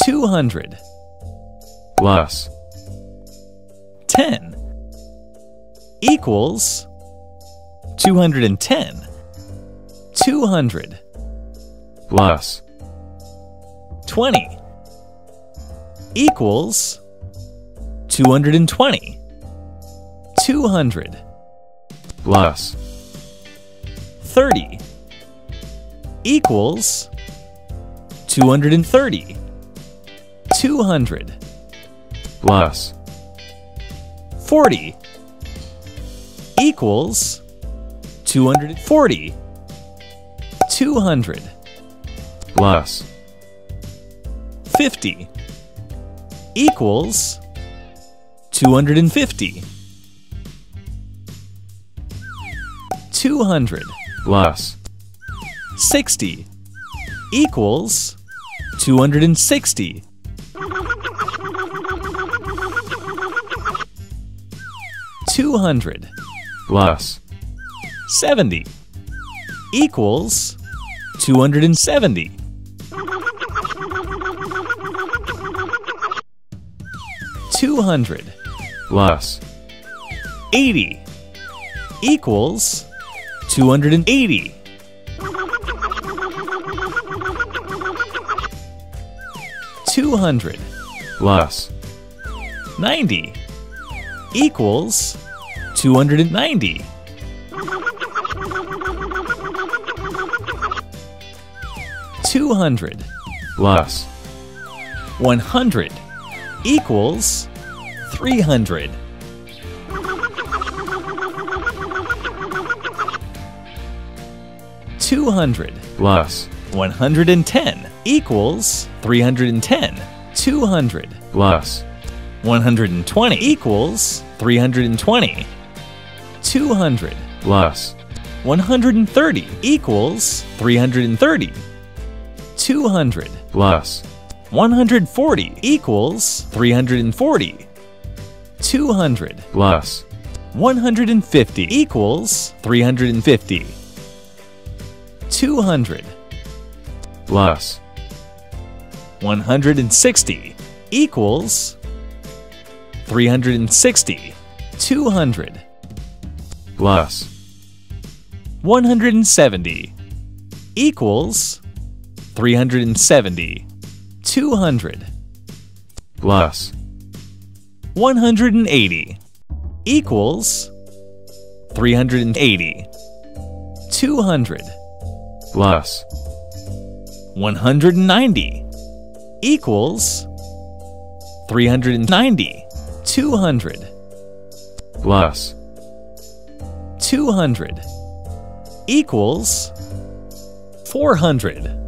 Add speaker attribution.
Speaker 1: 200
Speaker 2: plus
Speaker 1: 10 equals 210. 200
Speaker 2: plus
Speaker 1: 20 equals 220. 200
Speaker 2: plus
Speaker 1: 30 equals 230. 200
Speaker 2: plus
Speaker 1: 40 equals 240. 200
Speaker 2: plus
Speaker 1: 50 equals 250. 200
Speaker 2: plus
Speaker 1: 60 equals 260. 200
Speaker 2: plus
Speaker 1: 70 equals 270. 200
Speaker 2: plus
Speaker 1: 80 equals 280. 200
Speaker 2: plus
Speaker 1: 90 equals 290. 200
Speaker 2: plus
Speaker 1: 100 equals 300. 200
Speaker 2: plus
Speaker 1: 110 equals 310. 200
Speaker 2: plus
Speaker 1: 120 equals 320. 200
Speaker 2: plus
Speaker 1: 130 equals 330. 200
Speaker 2: plus
Speaker 1: 140 equals 340. 200
Speaker 2: plus
Speaker 1: 150 equals 350. 200
Speaker 2: plus
Speaker 1: 160 equals 360. 200
Speaker 2: plus
Speaker 1: 170 equals 370. 200
Speaker 2: plus
Speaker 1: 180 equals 380. 200
Speaker 2: plus
Speaker 1: 190 equals 390. 200
Speaker 2: plus
Speaker 1: 200 equals 400.